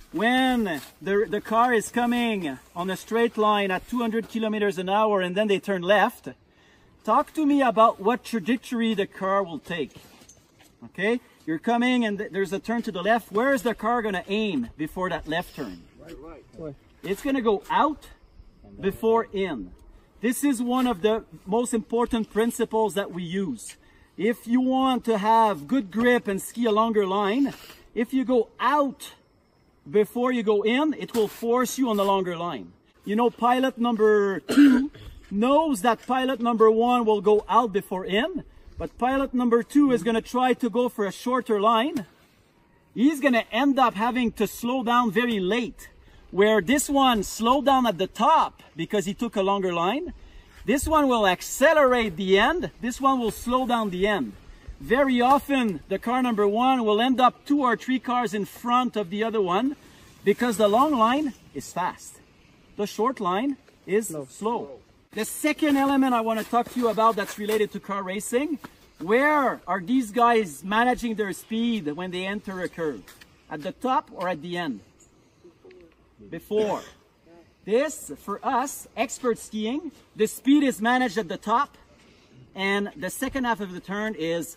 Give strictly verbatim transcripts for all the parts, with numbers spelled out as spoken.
when the, the car is coming on a straight line at two hundred kilometers an hour and then they turn left, talk to me about what trajectory the car will take. Okay, you're coming and th there's a turn to the left. Where is the car going to aim before that left turn? Right, right. It's going to go out before in. This is one of the most important principles that we use. If you want to have good grip and ski a longer line, if you go out before you go in, it will force you on the longer line. You know, pilot number two knows that pilot number one will go out before in, but pilot number two is going to try to go for a shorter line. He's going to end up having to slow down very late, where this one slowed down at the top because he took a longer line. This one will accelerate the end. This one will slow down the end. Very often, the car number one will end up two or three cars in front of the other one because the long line is fast. The short line is slow. slow. The second element I want to talk to you about that's related to car racing, where are these guys managing their speed when they enter a curve? At the top or at the end? Before. This, for us, expert skiing, the speed is managed at the top, and the second half of the turn is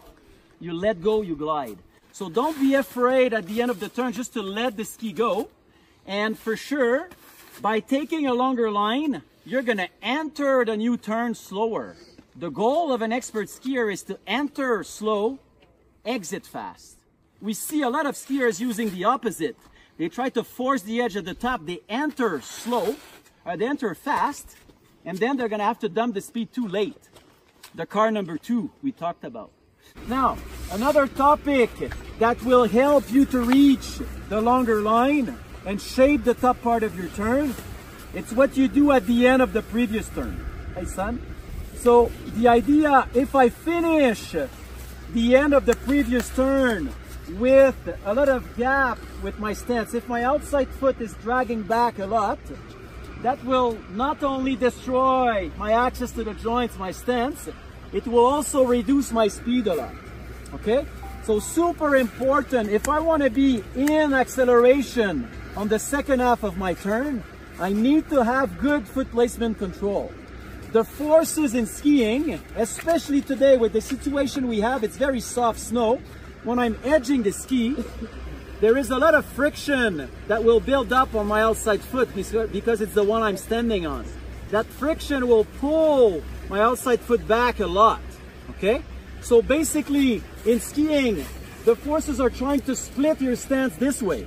you let go, you glide. So don't be afraid at the end of the turn just to let the ski go. And for sure, by taking a longer line, you're going to enter the new turn slower. The goal of an expert skier is to enter slow, exit fast. We see a lot of skiers using the opposite. They try to force the edge at the top. They enter slow, or they enter fast, and then they're going to have to dump the speed too late. The car number two we talked about. Now, another topic that will help you to reach the longer line and shape the top part of your turn, it's what you do at the end of the previous turn. Hey, son? So the idea, if I finish the end of the previous turn with a lot of gap with my stance, if my outside foot is dragging back a lot, that will not only destroy my access to the joints, my stance, it will also reduce my speed a lot. Okay? So super important, if I want to be in acceleration on the second half of my turn, I need to have good foot placement control. The forces in skiing, especially today with the situation we have, it's very soft snow. When I'm edging the ski, there is a lot of friction that will build up on my outside foot because it's the one I'm standing on. That friction will pull my outside foot back a lot, okay? So basically, in skiing, the forces are trying to split your stance this way.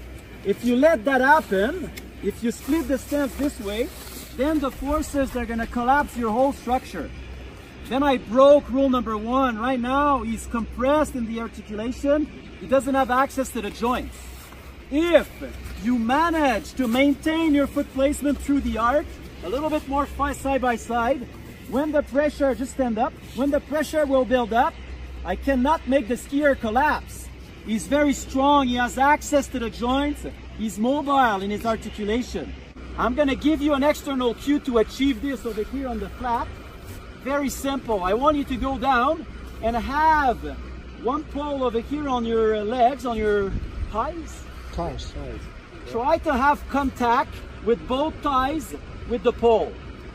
If you let that happen, if you split the stance this way, then the forces are gonna collapse your whole structure. Then I broke rule number one. Right now, he's compressed in the articulation. He doesn't have access to the joints. If you manage to maintain your foot placement through the arc, a little bit more side by side, when the pressure, just stand up, when the pressure will build up, I cannot make the skier collapse. He's very strong, he has access to the joints, he's mobile in his articulation. I'm gonna give you an external cue to achieve this over here on the flap. Very simple. I want you to go down and have one pole over here on your legs, on your thighs. Thighs. Try to have contact with both thighs with the pole.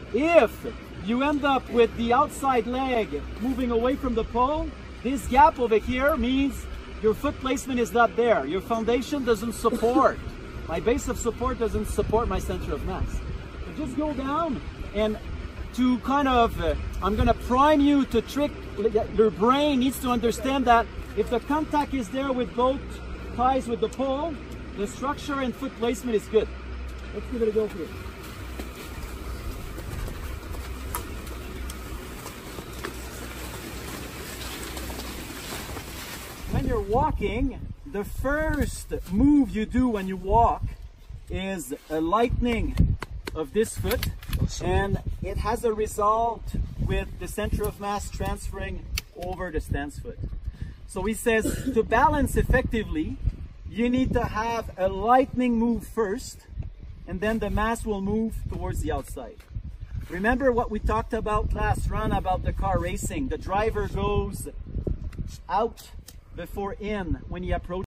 If you end up with the outside leg moving away from the pole, this gap over here means your foot placement is not there. Your foundation doesn't support. My base of support doesn't support my center of mass. So just go down, and to kind of, uh, I'm going to prime you to trick, your brain needs to understand that if the contact is there with both thighs with the pole, the structure and foot placement is good. Let's give it a go here. When you're walking, the first move you do when you walk is a lightening of this foot, and it has a result with the center of mass transferring over the stance foot. So he says to balance effectively, you need to have a lightning move first, and then the mass will move towards the outside. Remember what we talked about last run about the car racing. The driver goes out before in when he approaches.